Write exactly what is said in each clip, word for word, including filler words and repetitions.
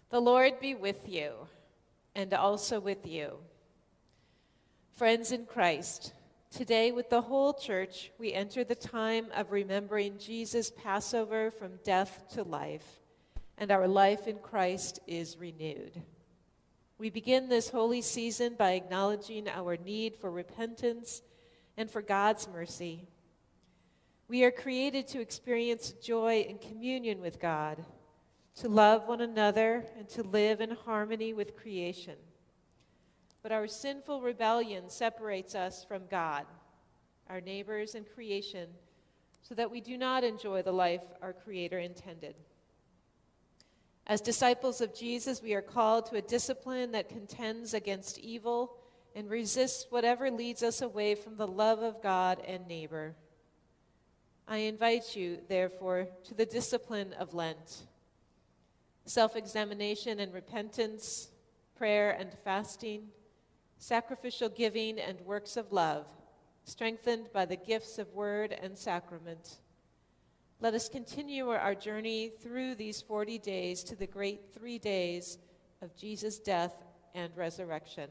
The Lord be with you, and also with you. Friends in Christ, today with the whole church, we enter the time of remembering Jesus' Passover from death to life, and our life in Christ is renewed. We begin this holy season by acknowledging our need for repentance and for God's mercy. We are created to experience joy and communion with God, to love one another, and to live in harmony with creation. But our sinful rebellion separates us from God, our neighbors, and creation, so that we do not enjoy the life our Creator intended. As disciples of Jesus, we are called to a discipline that contends against evil and resists whatever leads us away from the love of God and neighbor. I invite you, therefore, to the discipline of Lent. Self-examination and repentance, prayer and fasting, sacrificial giving and works of love, strengthened by the gifts of word and sacrament. Let us continue our journey through these forty days to the great three days of Jesus' death and resurrection.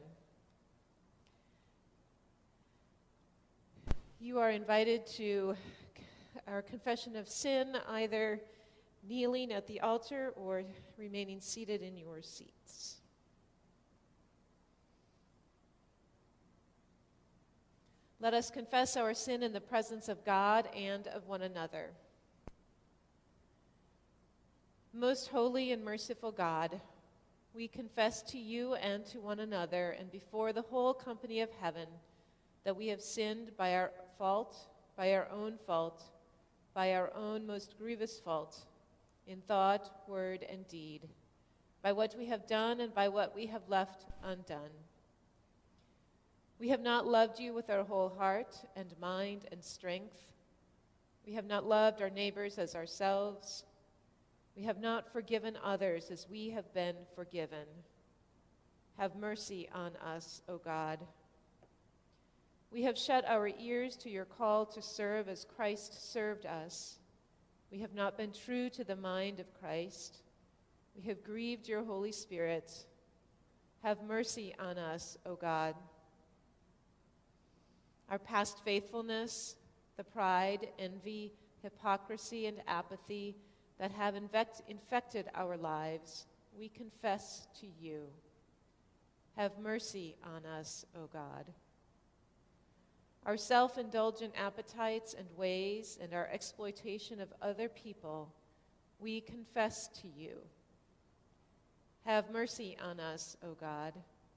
You are invited to our confession of sin, either kneeling at the altar or remaining seated in your seats. Let us confess our sin in the presence of God and of one another. Most holy and merciful God, we confess to you and to one another and before the whole company of heaven that we have sinned by our fault, by our own fault, by our own most grievous fault, in thought, word, and deed, by what we have done and by what we have left undone. We have not loved you with our whole heart and mind and strength. We have not loved our neighbors as ourselves. We have not forgiven others as we have been forgiven. Have mercy on us, O God. We have shut our ears to your call to serve as Christ served us. We have not been true to the mind of Christ. We have grieved your Holy Spirit. Have mercy on us, O God. Our past faithfulness, the pride, envy, hypocrisy, and apathy that have infect- infected our lives, we confess to you. Have mercy on us, O God. Our self-indulgent appetites and ways and our exploitation of other people, we confess to you. Have mercy on us, O God.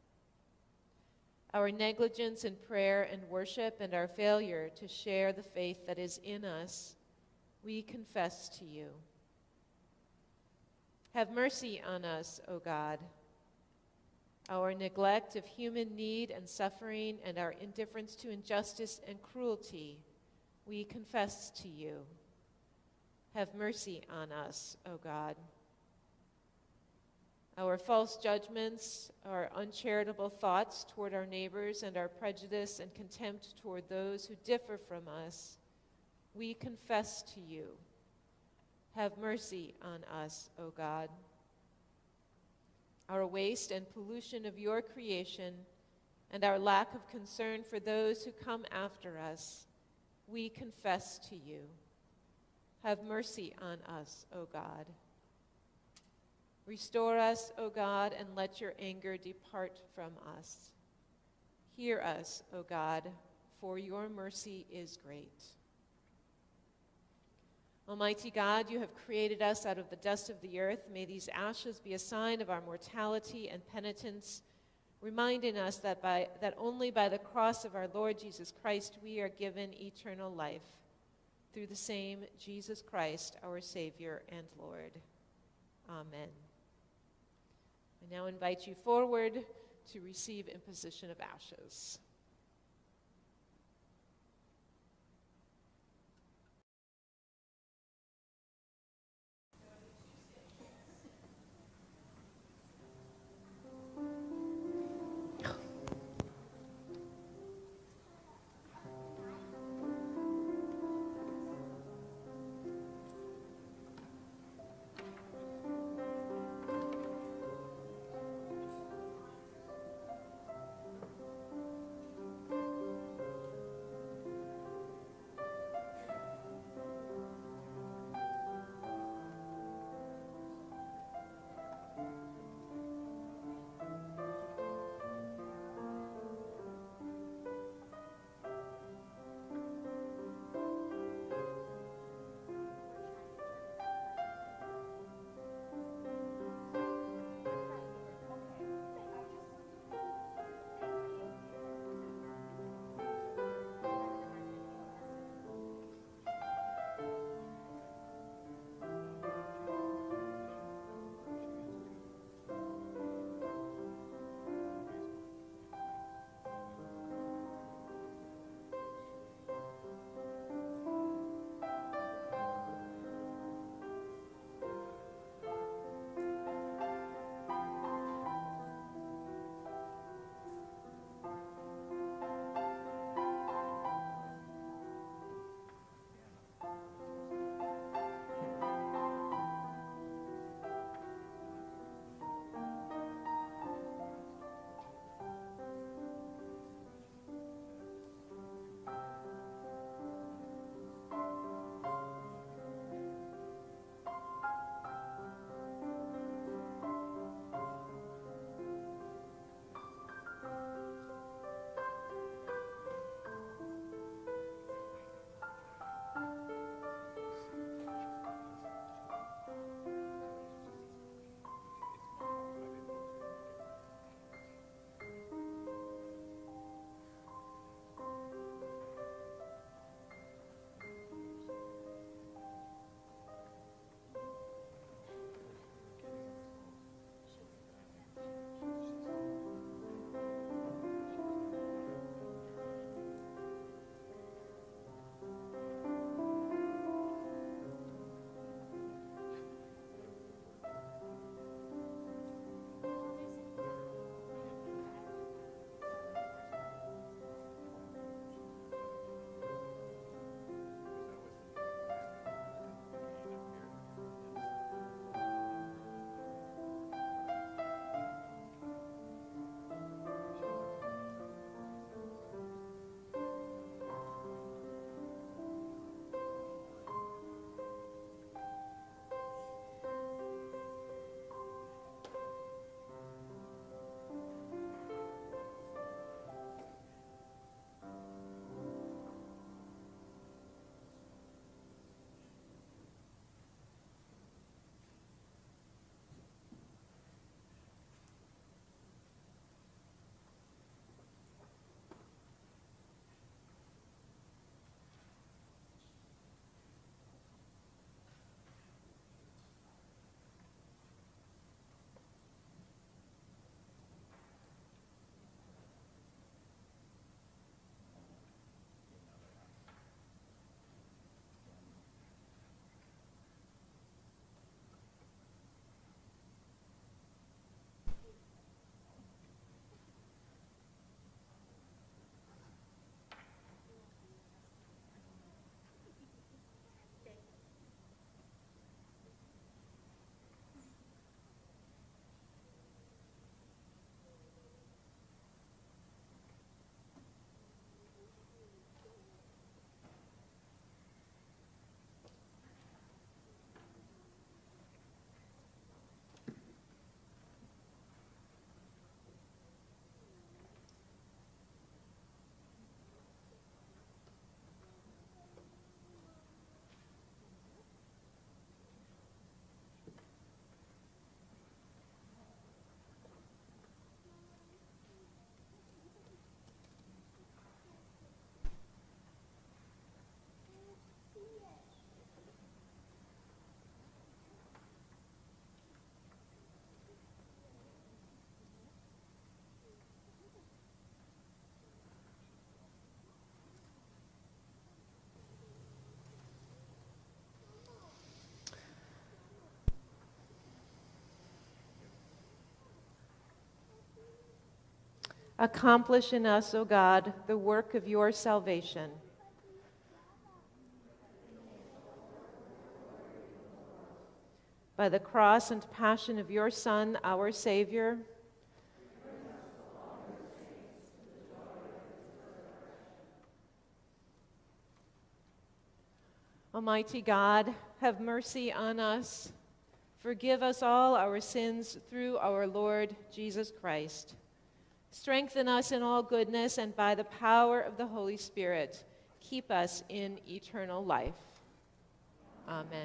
Our negligence in prayer and worship and our failure to share the faith that is in us, we confess to you. Have mercy on us, O God. Our neglect of human need and suffering and our indifference to injustice and cruelty, we confess to you. Have mercy on us, O God. Our false judgments, our uncharitable thoughts toward our neighbors, and our prejudice and contempt toward those who differ from us, we confess to you. Have mercy on us, O God. Our waste and pollution of your creation and our lack of concern for those who come after us, we confess to you. Have mercy on us, O God. Restore us, O God, and let your anger depart from us. Hear us, O God, for your mercy is great. Almighty God, you have created us out of the dust of the earth. May these ashes be a sign of our mortality and penitence, reminding us that, by, that only by the cross of our Lord Jesus Christ we are given eternal life. Through the same Jesus Christ, our Savior and Lord. Amen. I now invite you forward to receive imposition of ashes. Accomplish in us, O God, the work of your salvation. By the cross and passion of your Son, our Savior, Almighty God, have mercy on us. Forgive us all our sins through our Lord Jesus Christ. Strengthen us in all goodness, and by the power of the Holy Spirit, keep us in eternal life. Amen.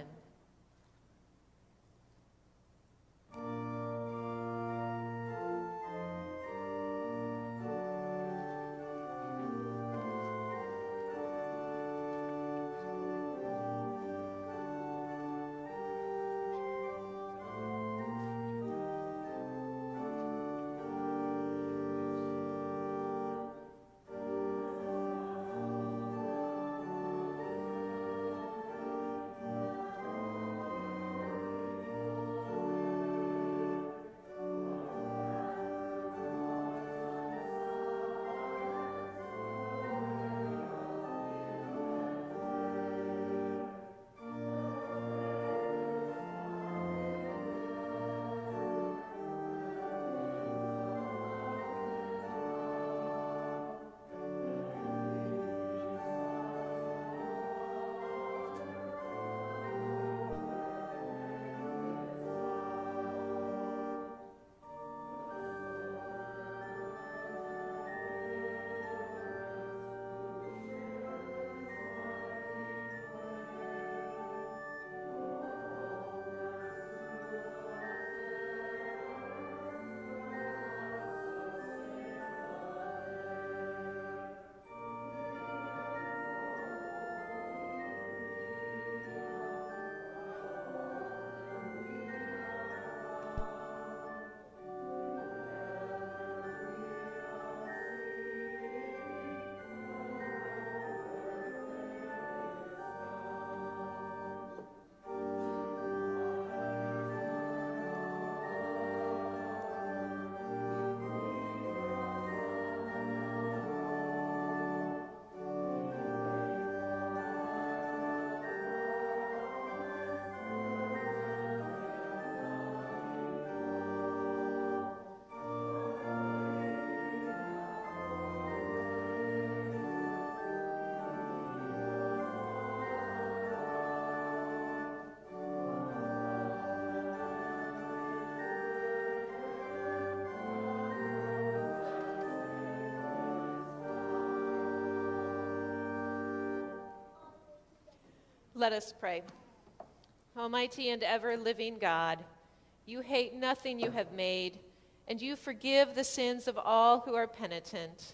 Let us pray. Almighty and ever-living God, you hate nothing you have made, and you forgive the sins of all who are penitent.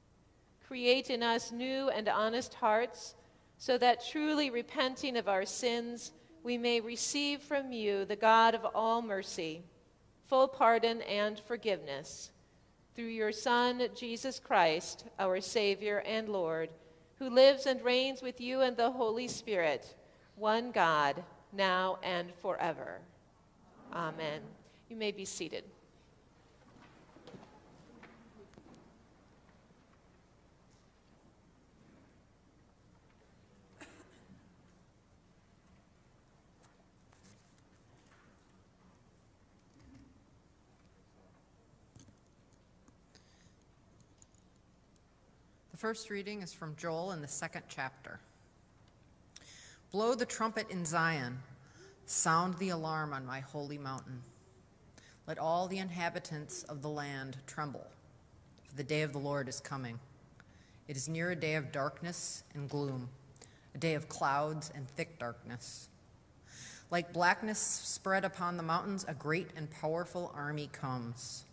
Create in us new and honest hearts, so that truly repenting of our sins, we may receive from you, the God of all mercy, full pardon and forgiveness. Through your Son, Jesus Christ, our Savior and Lord, who lives and reigns with you and the Holy Spirit, one God, now and forever. Amen. You may be seated. The first reading is from Joel in the second chapter. Blow the trumpet in Zion, sound the alarm on my holy mountain. Let all the inhabitants of the land tremble, for the day of the Lord is coming. It is near a day of darkness and gloom, a day of clouds and thick darkness. Like blackness spread upon the mountains, a great and powerful army comes.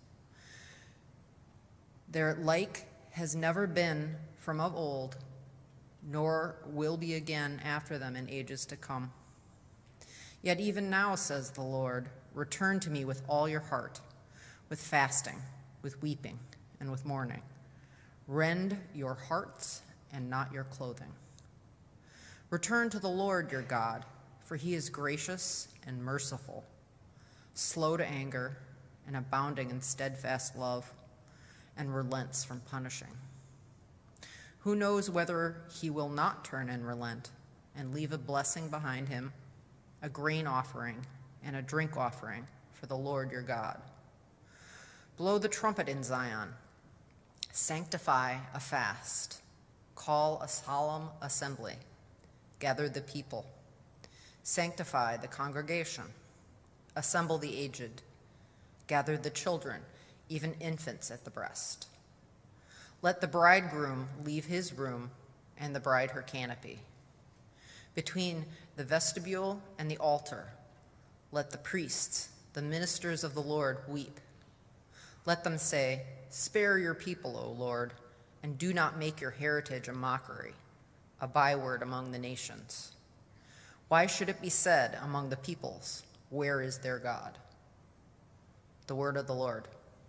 Their like has never been from of old, nor will be again after them in ages to come. Yet even now, says the Lord, return to me with all your heart, with fasting, with weeping, and with mourning. Rend your hearts and not your clothing. Return to the Lord your God, for he is gracious and merciful, slow to anger and abounding in steadfast love, and relents from punishing. Who knows whether he will not turn and relent and leave a blessing behind him, a grain offering and a drink offering for the Lord your God. Blow the trumpet in Zion, sanctify a fast, call a solemn assembly, gather the people, sanctify the congregation, assemble the aged, gather the children, even infants at the breast. Let the bridegroom leave his room and the bride her canopy. Between the vestibule and the altar, let the priests, the ministers of the Lord, weep. Let them say, "Spare your people, O Lord, and do not make your heritage a mockery, a byword among the nations. Why should it be said among the peoples, 'Where is their God?'" The word of the Lord.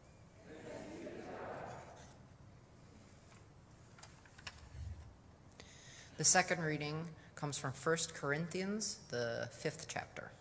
The second reading comes from First Corinthians, the fifth chapter.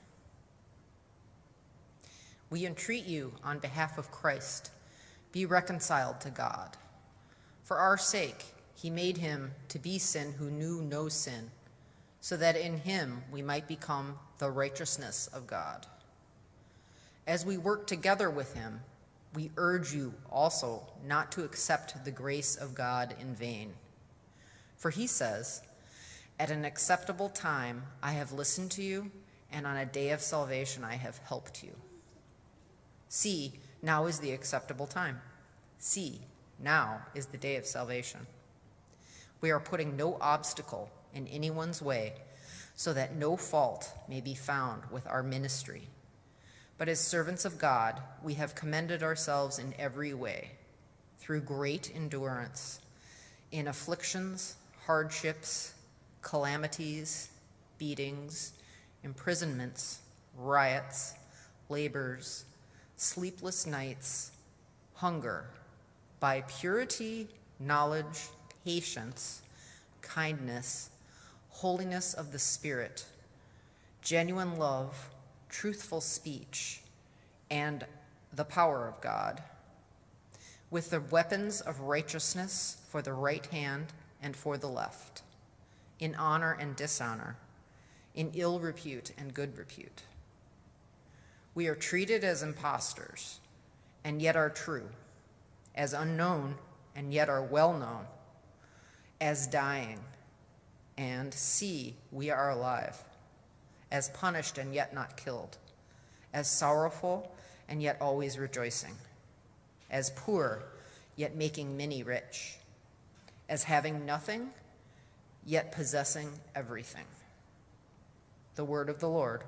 We entreat you on behalf of Christ, be reconciled to God. For our sake, he made him to be sin who knew no sin, so that in him we might become the righteousness of God. As we work together with him, we urge you also not to accept the grace of God in vain. For he says, "At an acceptable time I have listened to you, and on a day of salvation I have helped you." See, now is the acceptable time. See, now is the day of salvation. We are putting no obstacle in anyone's way, so that no fault may be found with our ministry. But as servants of God, we have commended ourselves in every way, through great endurance, in afflictions, hardships, calamities, beatings, imprisonments, riots, labors, sleepless nights, hunger, by purity, knowledge, patience, kindness, holiness of the Spirit, genuine love, truthful speech, and the power of God, with the weapons of righteousness for the right hand and for the left, in honor and dishonor, in ill repute and good repute. We are treated as impostors, and yet are true, as unknown, and yet are well known, as dying, and see, we are alive, as punished and yet not killed, as sorrowful and yet always rejoicing, as poor yet making many rich, as having nothing yet possessing everything. The word of the Lord.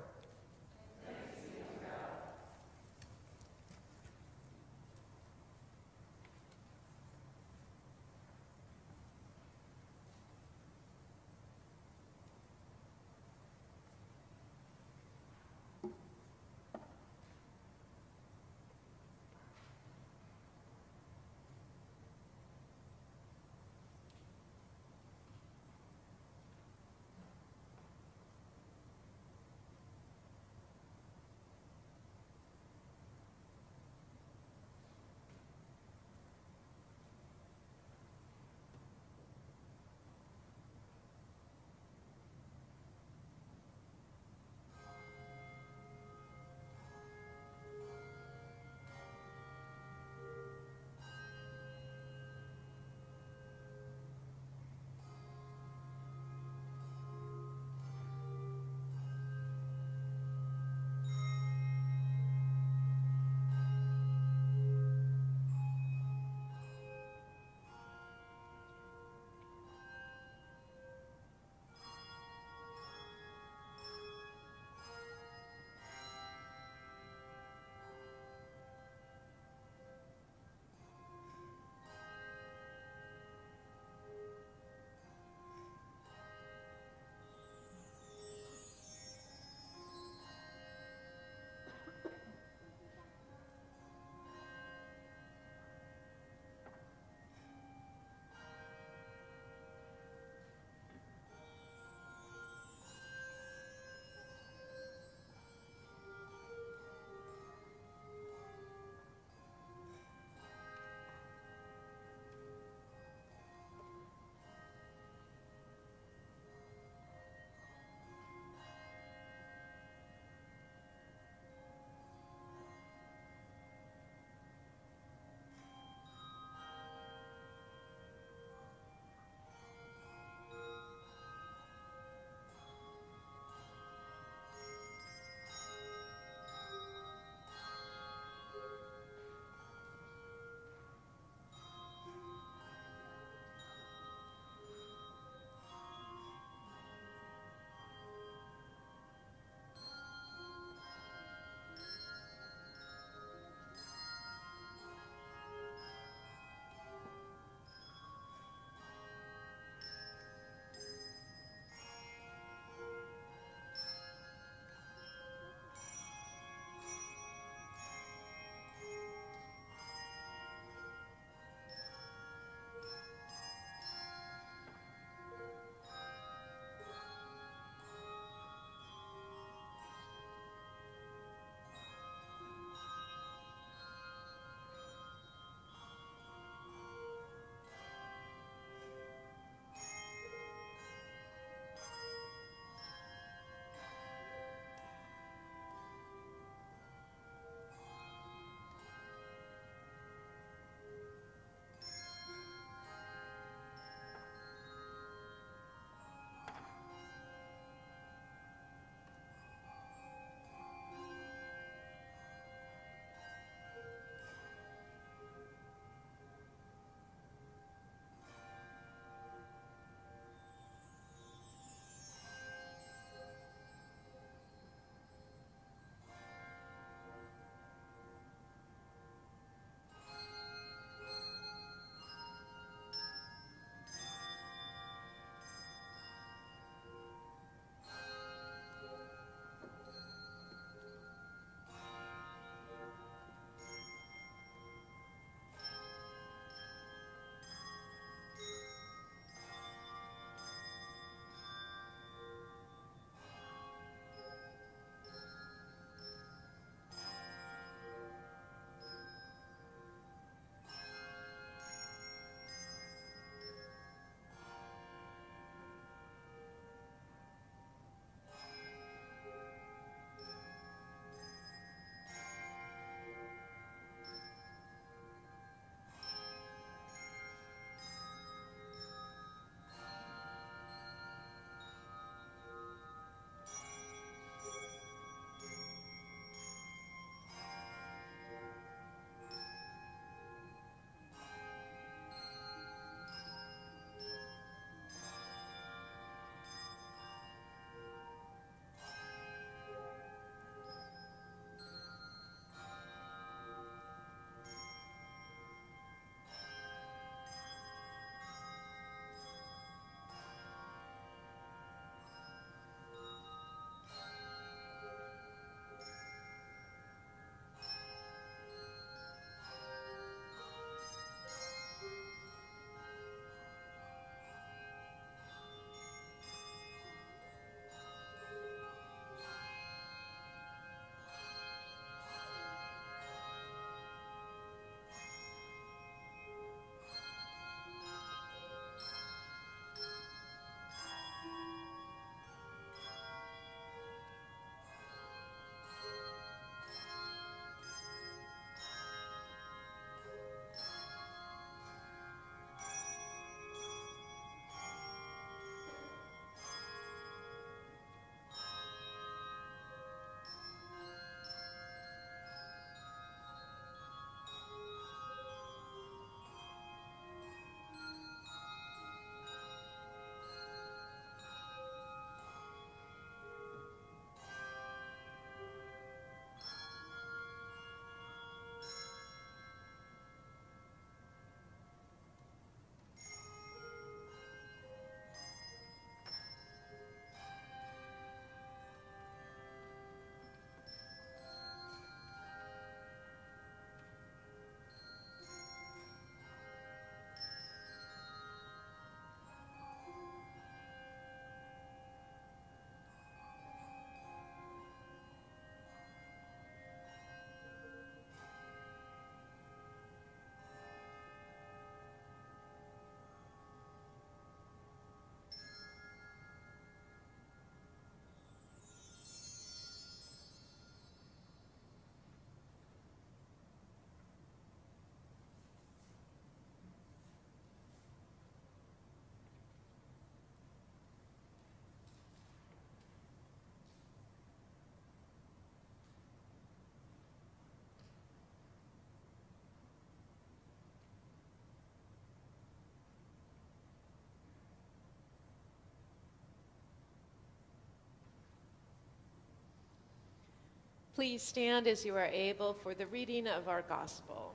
Please stand as you are able for the reading of our gospel.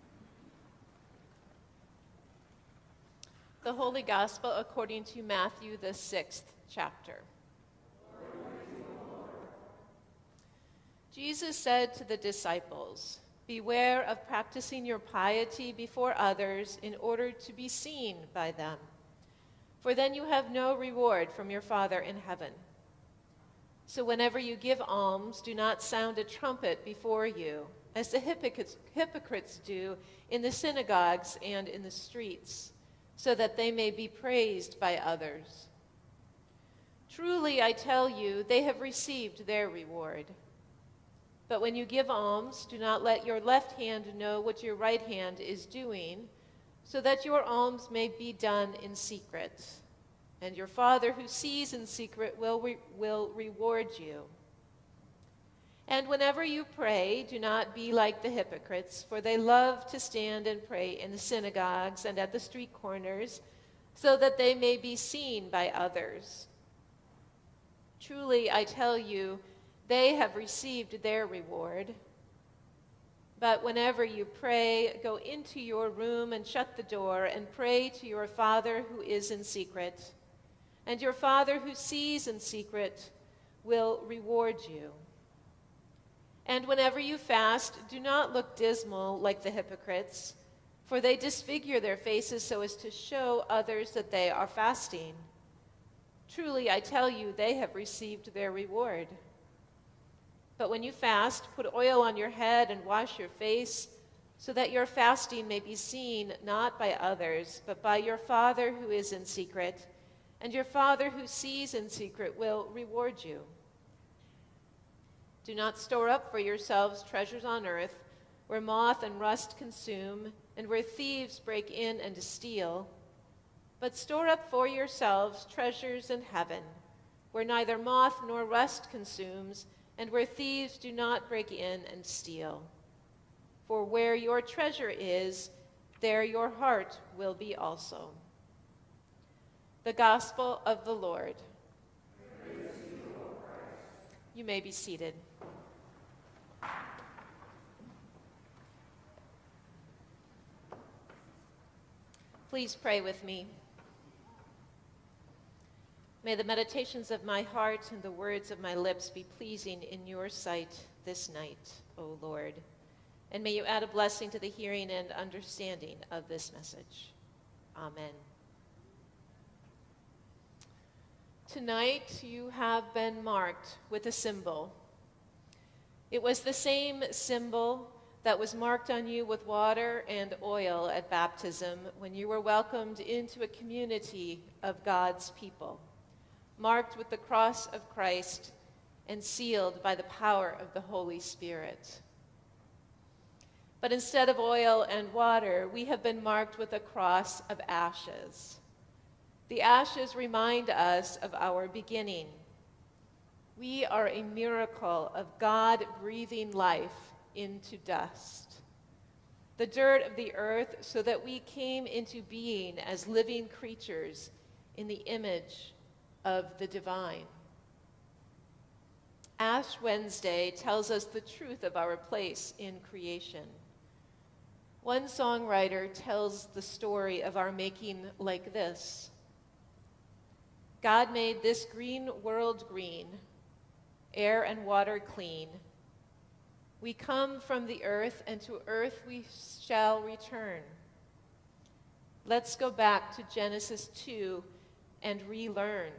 The Holy Gospel according to Matthew, the sixth chapter. Jesus said to the disciples, "Beware of practicing your piety before others in order to be seen by them, for then you have no reward from your Father in heaven. So whenever you give alms, do not sound a trumpet before you, as the hypocrites, hypocrites do in the synagogues and in the streets, so that they may be praised by others. Truly, I tell you, they have received their reward. But when you give alms, do not let your left hand know what your right hand is doing, so that your alms may be done in secret. And your Father who sees in secret will, re- will reward you. And whenever you pray, do not be like the hypocrites, for they love to stand and pray in the synagogues and at the street corners, so that they may be seen by others. Truly, I tell you, they have received their reward. But whenever you pray, go into your room and shut the door and pray to your Father who is in secret. And your Father who sees in secret will reward you. And whenever you fast, do not look dismal like the hypocrites, for they disfigure their faces so as to show others that they are fasting. Truly, I tell you, they have received their reward. But when you fast, put oil on your head and wash your face, so that your fasting may be seen not by others, but by your Father who is in secret, and your Father who sees in secret will reward you. Do not store up for yourselves treasures on earth, where moth and rust consume, and where thieves break in and steal, but store up for yourselves treasures in heaven, where neither moth nor rust consumes, and where thieves do not break in and steal. For where your treasure is, there your heart will be also." The Gospel of the Lord. Praise to you, O Christ. You may be seated. Please pray with me. May the meditations of my heart and the words of my lips be pleasing in your sight this night, O Lord. And may you add a blessing to the hearing and understanding of this message. Amen. Tonight you have been marked with a symbol. It was the same symbol that was marked on you with water and oil at baptism when you were welcomed into a community of God's people, marked with the cross of Christ and sealed by the power of the Holy Spirit. But instead of oil and water, we have been marked with a cross of ashes. The ashes remind us of our beginning. We are a miracle of God breathing life into dust, the dirt of the earth, so that we came into being as living creatures in the image of the divine. Ash Wednesday tells us the truth of our place in creation. One songwriter tells the story of our making like this: God made this green world green, air and water clean. We come from the earth, and to earth we shall return. Let's go back to Genesis two and relearn.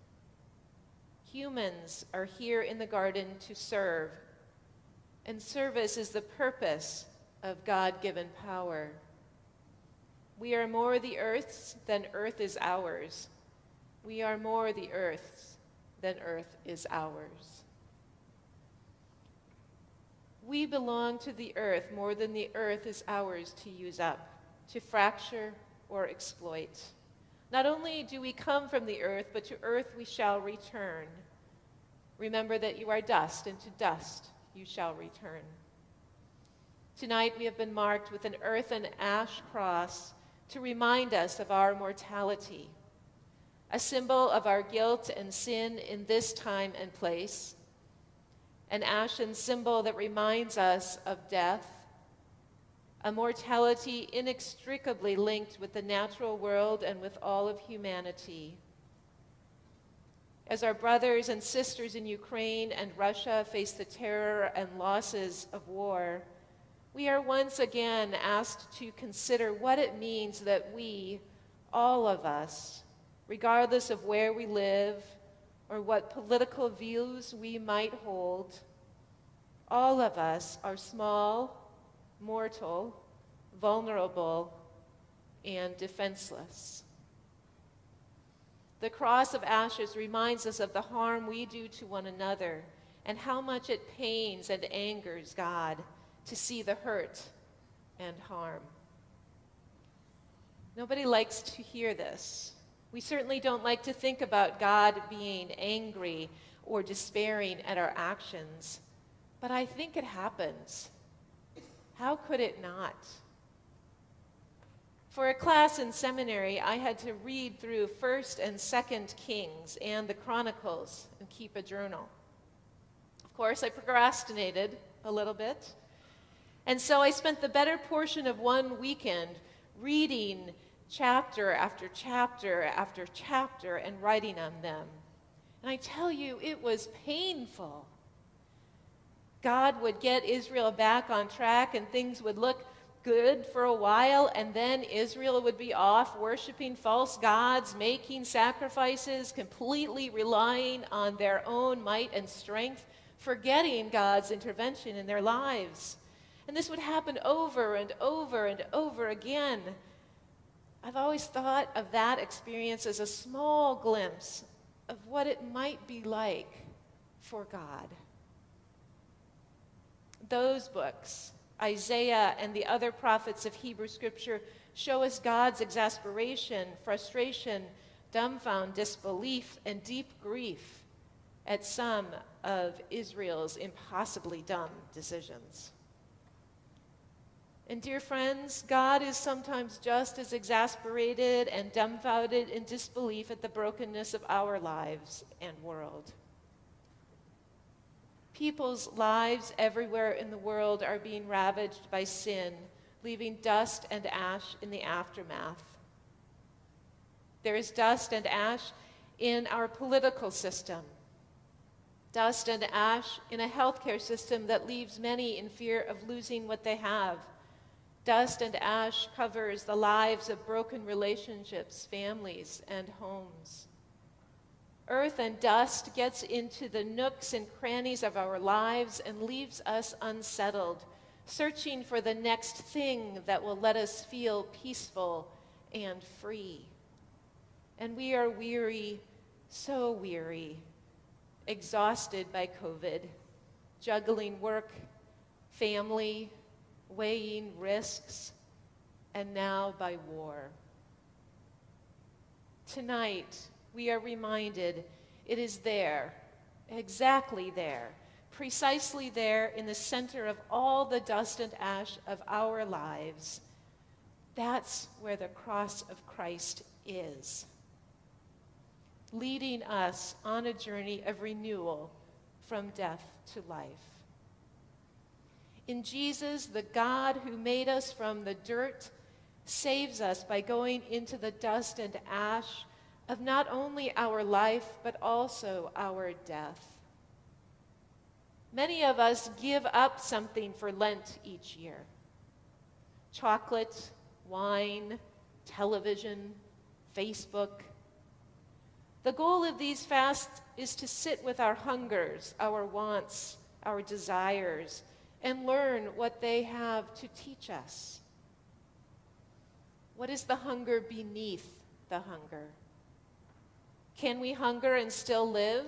Humans are here in the garden to serve, and service is the purpose of God-given power. We are more the earth's than earth is ours. We are more the earth's than earth is ours. We belong to the earth more than the earth is ours to use up, to fracture or exploit. Not only do we come from the earth, but to earth we shall return. Remember that you are dust, and to dust you shall return. Tonight we have been marked with an earth and ash cross to remind us of our mortality, a symbol of our guilt and sin in this time and place, an ashen symbol that reminds us of death, a mortality inextricably linked with the natural world and with all of humanity. As our brothers and sisters in Ukraine and Russia face the terror and losses of war, we are once again asked to consider what it means that we, all of us, regardless of where we live or what political views we might hold, all of us are small, mortal, vulnerable, and defenseless. The cross of ashes reminds us of the harm we do to one another and how much it pains and angers God to see the hurt and harm. Nobody likes to hear this. We certainly don't like to think about God being angry or despairing at our actions, but I think it happens. How could it not? For a class in seminary, I had to read through First and Second Kings and the Chronicles and keep a journal. Of course, I procrastinated a little bit, and so I spent the better portion of one weekend reading chapter after chapter after chapter and writing on them. And I tell you, it was painful. God would get Israel back on track and things would look good for a while, and then Israel would be off worshiping false gods, making sacrifices, completely relying on their own might and strength, forgetting God's intervention in their lives. And this would happen over and over and over again. I've always thought of that experience as a small glimpse of what it might be like for God. Those books, Isaiah and the other prophets of Hebrew Scripture, show us God's exasperation, frustration, dumbfound disbelief, and deep grief at some of Israel's impossibly dumb decisions. And dear friends, God is sometimes just as exasperated and dumbfounded in disbelief at the brokenness of our lives and world. People's lives everywhere in the world are being ravaged by sin, leaving dust and ash in the aftermath. There is dust and ash in our political system, dust and ash in a healthcare system that leaves many in fear of losing what they have. Dust and ash covers the lives of broken relationships, families, and homes. Earth and dust gets into the nooks and crannies of our lives and leaves us unsettled, searching for the next thing that will let us feel peaceful and free. And we are weary, so weary, exhausted by COVID, juggling work, family, weighing risks, and now by war. Tonight, we are reminded it is there, exactly there, precisely there in the center of all the dust and ash of our lives. That's where the cross of Christ is, leading us on a journey of renewal from death to life. In Jesus, the God who made us from the dirt saves us by going into the dust and ash of not only our life, but also our death. Many of us give up something for Lent each year. Chocolate, wine, television, Facebook. The goal of these fasts is to sit with our hungers, our wants, our desires, and learn what they have to teach us. What is the hunger beneath the hunger? Can we hunger and still live?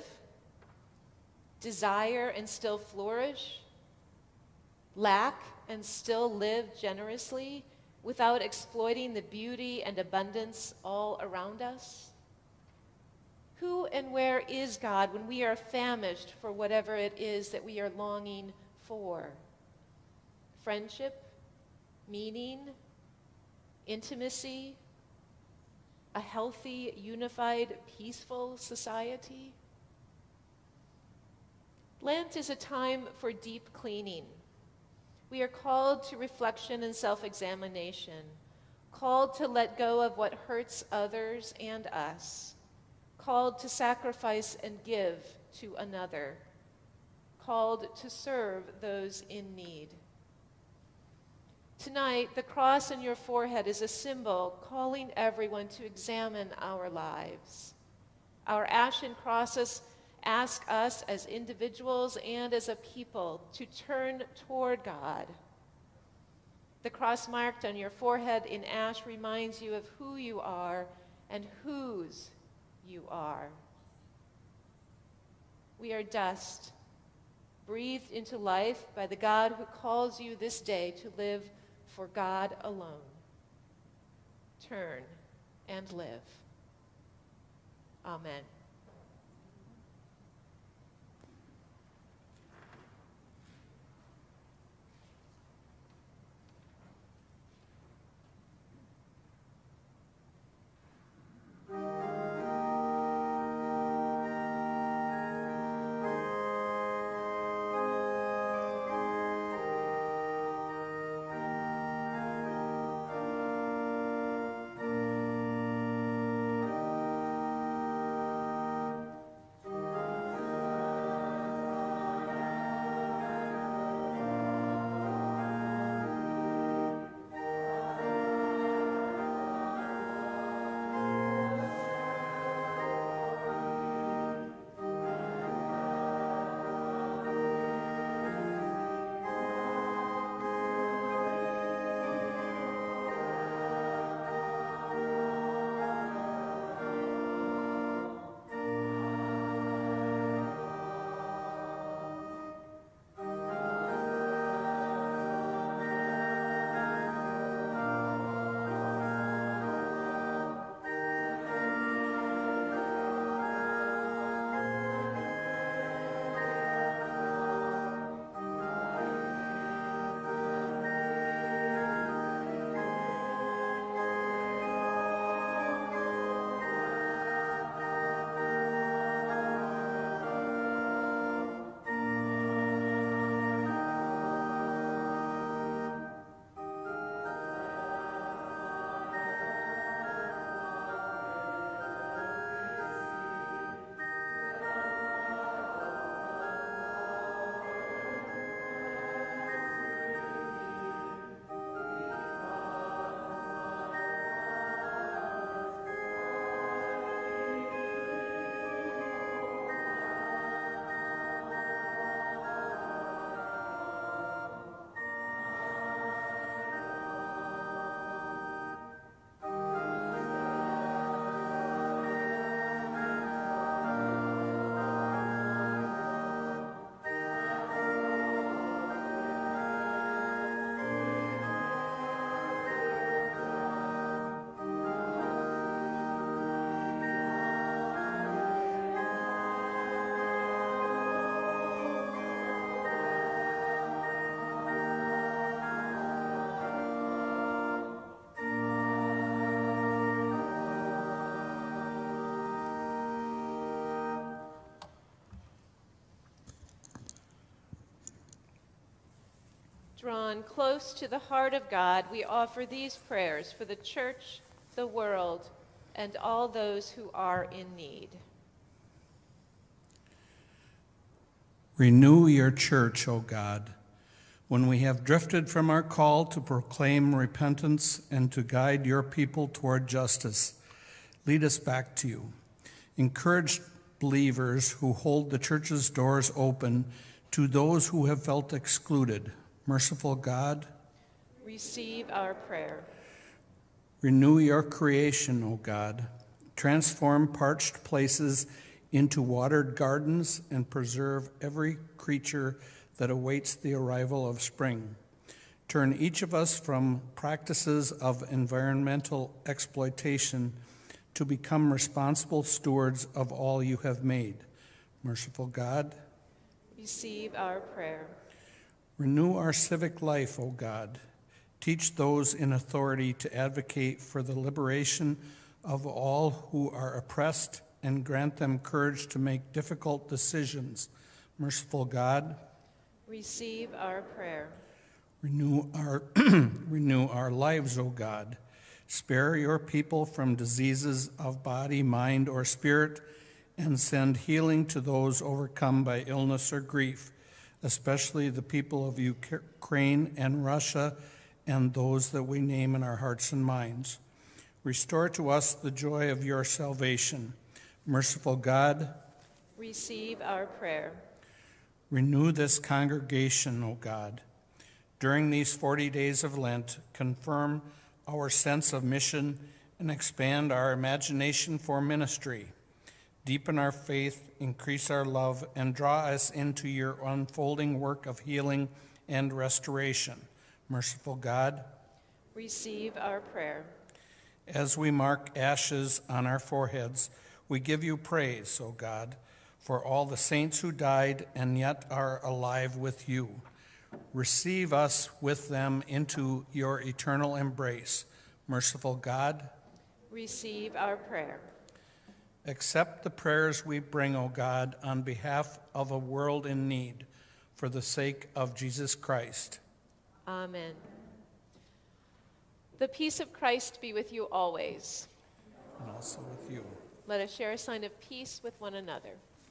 Desire and still flourish? Lack and still live generously without exploiting the beauty and abundance all around us? Who and where is God when we are famished for whatever it is that we are longing for? Friendship, meaning, intimacy, a healthy, unified, peaceful society? Lent is a time for deep cleaning. We are called to reflection and self-examination, called to let go of what hurts others and us, called to sacrifice and give to another, called to serve those in need. Tonight, the cross on your forehead is a symbol calling everyone to examine our lives. Our ashen crosses ask us as individuals and as a people to turn toward God. The cross marked on your forehead in ash reminds you of who you are and whose you are. We are dust, breathed into life by the God who calls you this day to live for God alone. Turn and live. Amen. Drawn close to the heart of God, we offer these prayers for the church, the world, and all those who are in need. Renew your church, O God. When we have drifted from our call to proclaim repentance and to guide your people toward justice, lead us back to you. Encourage believers who hold the church's doors open to those who have felt excluded. Merciful God, receive our prayer. Renew your creation, O God. Transform parched places into watered gardens and preserve every creature that awaits the arrival of spring. Turn each of us from practices of environmental exploitation to become responsible stewards of all you have made. Merciful God, receive our prayer. Renew our civic life, O God. Teach those in authority to advocate for the liberation of all who are oppressed and grant them courage to make difficult decisions, Merciful God, receive our prayer. renew our, renew our lives, O God. Spare your people from diseases of body, mind, or spirit, and send healing to those overcome by illness or grief, especially the people of Ukraine and Russia and those that we name in our hearts and minds. Restore to us the joy of your salvation. Merciful God, receive our prayer. renew this congregation, O God. During these forty days of Lent, confirm our sense of mission and expand our imagination for ministry. Deepen our faith, increase our love, and draw us into your unfolding work of healing and restoration. Merciful God, receive our prayer. as we mark ashes on our foreheads, we give you praise, O God, for all the saints who died and yet are alive with you. Receive us with them into your eternal embrace. Merciful God, receive our prayer. accept the prayers we bring, O God, on behalf of a world in need, for the sake of Jesus Christ. Amen. The peace of Christ be with you always. And also with you. Let us share a sign of peace with one another.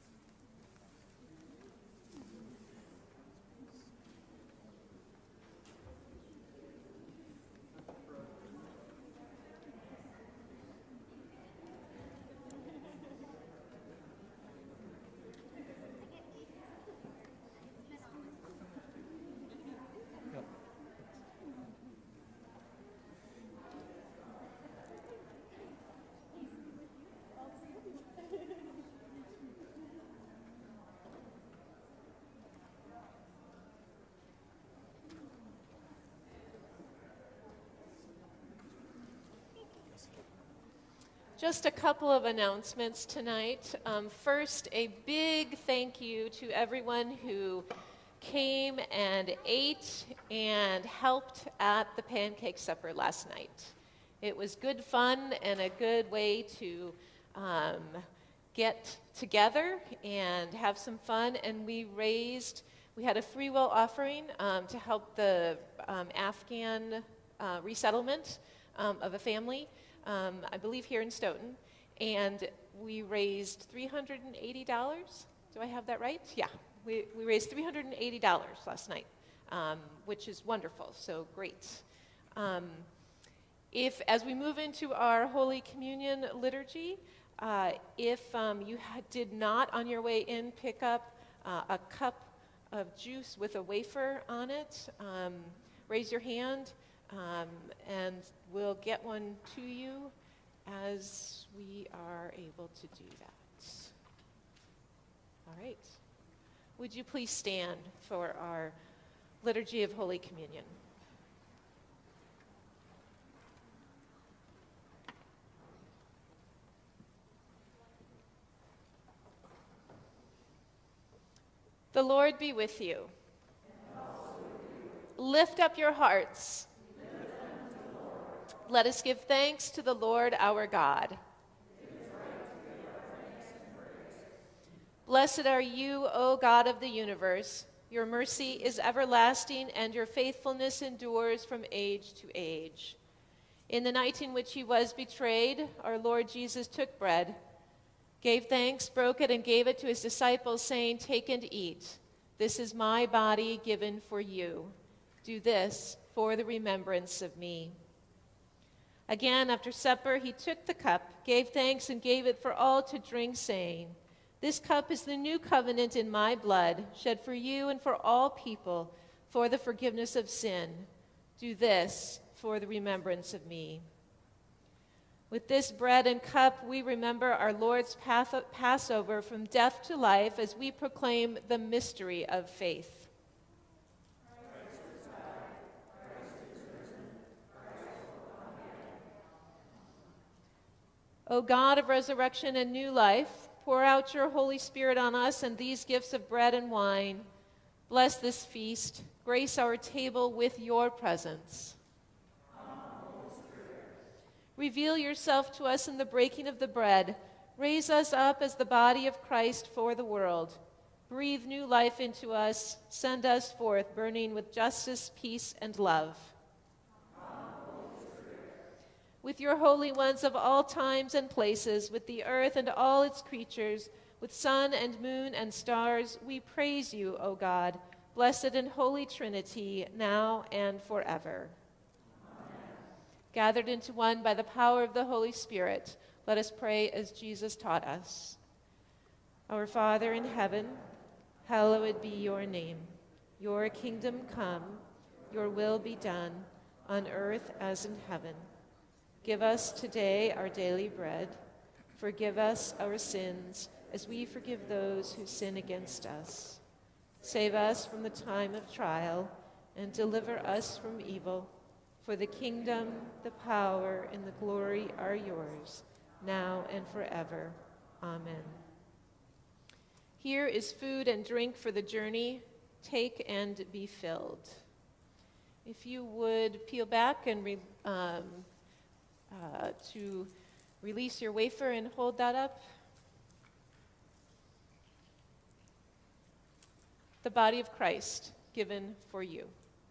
Just a couple of announcements tonight. Um, first, a big thank you to everyone who came and ate and helped at the pancake supper last night. It was good fun and a good way to um, get together and have some fun. And we raised, we had a free will offering um, to help the um, Afghan uh, resettlement um, of a family. Um, I believe here in Stoughton, and we raised three hundred eighty dollars. Do I have that right? Yeah, we, we raised three hundred eighty dollars last night, um, which is wonderful, so great. Um, if, as we move into our Holy Communion liturgy, uh, if um, you ha- did not on your way in pick up uh, a cup of juice with a wafer on it, um, raise your hand. Um, and we'll get one to you as we are able to do that. All right. Would you please stand for our Liturgy of Holy Communion? The Lord be with you. Lift up your hearts. Let us give thanks to the Lord our God. Blessed are you, O God of the universe. Your mercy is everlasting, and your faithfulness endures from age to age. In the night in which he was betrayed, our Lord Jesus took bread, gave thanks, broke it, and gave it to his disciples, saying, "Take and eat. This is my body given for you. Do this for the remembrance of me." Again, after supper, he took the cup, gave thanks, and gave it for all to drink, saying, "This cup is the new covenant in my blood, shed for you and for all people for the forgiveness of sin. Do this for the remembrance of me." With this bread and cup, we remember our Lord's Passover from death to life as we proclaim the mystery of faith. O God of resurrection and new life, pour out your Holy Spirit on us and these gifts of bread and wine. Bless this feast. Grace our table with your presence. Reveal yourself to us in the breaking of the bread. Raise us up as the body of Christ for the world. Breathe new life into us. Send us forth burning with justice, peace, and love. With your holy ones of all times and places, with the earth and all its creatures, with sun and moon and stars, we praise you, O God, blessed and holy Trinity, now and forever. Amen. Gathered into one by the power of the Holy Spirit, let us pray as Jesus taught us. Our Father in heaven, hallowed be your name. Your kingdom come, your will be done, on earth as in heaven. Give us today our daily bread. Forgive us our sins, as we forgive those who sin against us. Save us from the time of trial, and deliver us from evil. For the kingdom, the power, and the glory are yours, now and forever. Amen. Here is food and drink for the journey. Take and be filled. If you would peel back and re, um, uh, to release your wafer and hold that up. The body of Christ given for you.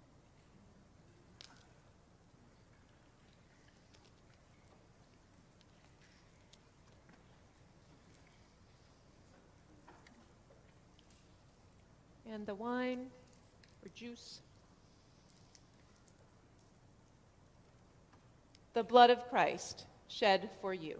And the wine or juice. The blood of Christ shed for you.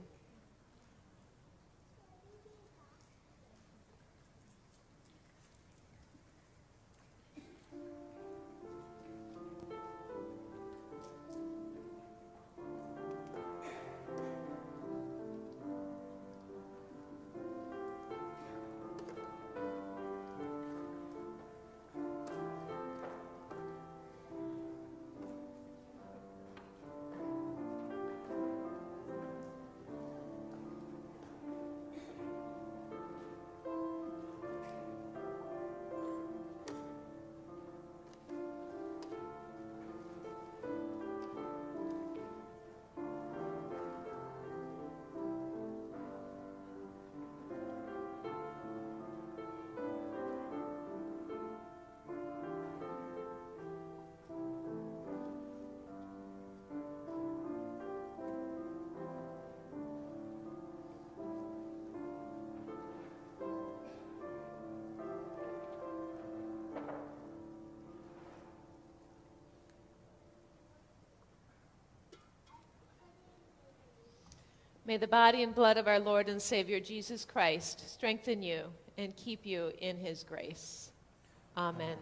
May the body and blood of our Lord and Savior Jesus Christ strengthen you and keep you in his grace. Amen.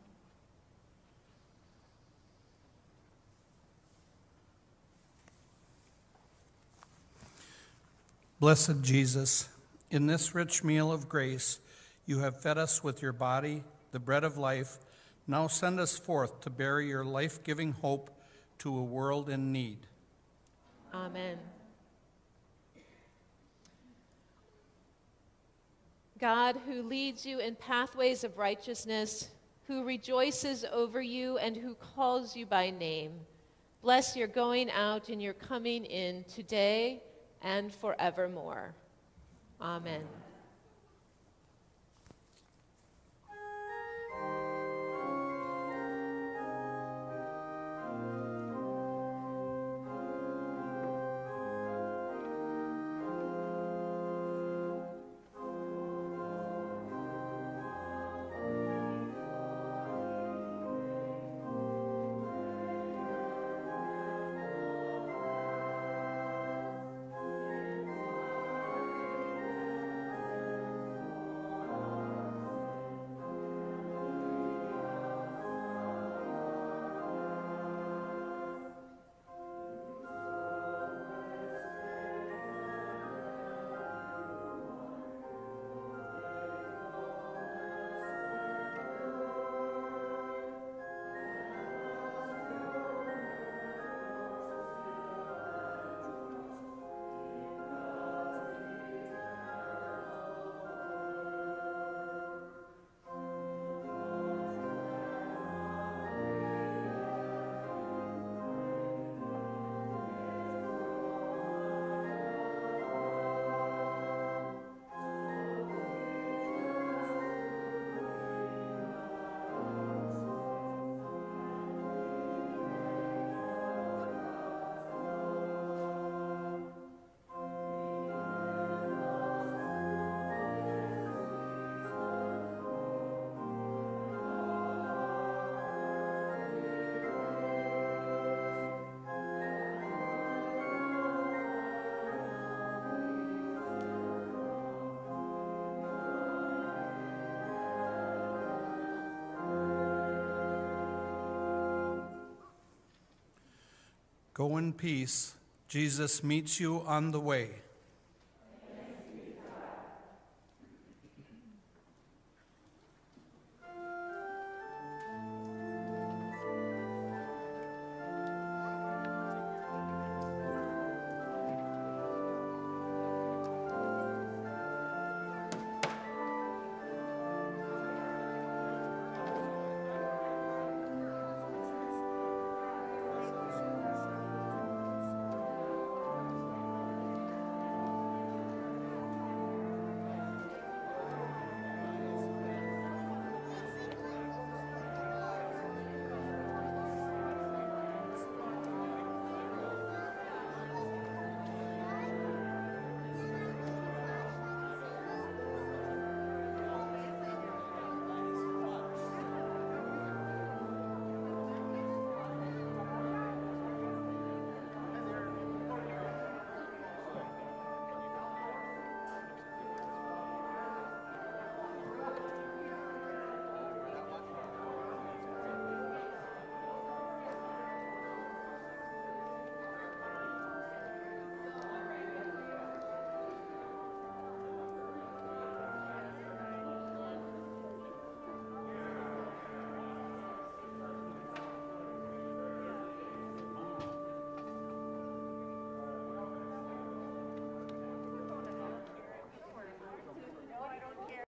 Blessed Jesus, in this rich meal of grace, you have fed us with your body, the bread of life. Now send us forth to bear your life-giving hope to a world in need. Amen. God, who leads you in pathways of righteousness, who rejoices over you and who calls you by name, bless your going out and your coming in today and forevermore. Amen. Go in peace. Jesus meets you on the way.